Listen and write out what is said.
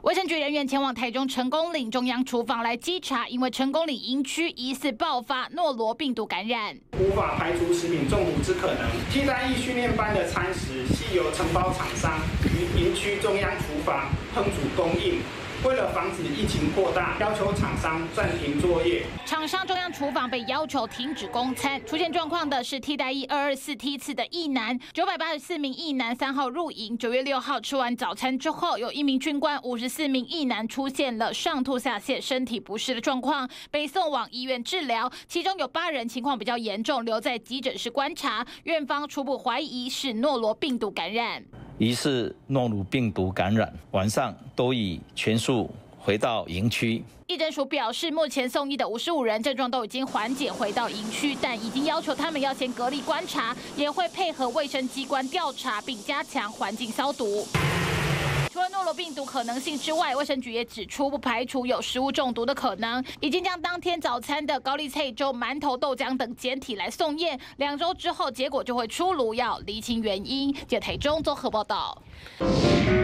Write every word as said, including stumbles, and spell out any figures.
卫生局人员前往台中成功岭中央厨房来稽查，因为成功岭营区疑似爆发诺罗病毒感染， 无法排除食品中毒之可能。替代役训练班的餐食系由承包厂商于营区中央厨房烹煮供应。 为了防止疫情扩大，要求厂商暂停作业。 厂商中央厨房被要求停止供餐。出现状况的是替代役二二四梯次的役男，九百八十四名役男三号入营，九月六号吃完早餐之后，有一名军官五十四名役男出现了上吐下泻、身体不适的状况，被送往医院治疗，其中有八人情况比较严重，留在急诊室观察。院方初步怀疑是诺罗病毒感染。 疑似诺如病毒感染，晚上都已全数回到营区。 疫侦署表示，目前送医的五十五人症状都已经缓解，回到营区，但已经要求他们要先隔离观察，也会配合卫生机关调查，并加强环境消毒。 除了诺罗病毒可能性之外，卫生局也指出，不排除有食物中毒的可能，已经将当天早餐的高丽菜粥、馒头、豆浆等检体来送验，两周之后结果就会出炉，要厘清原因。记者台中综合报道。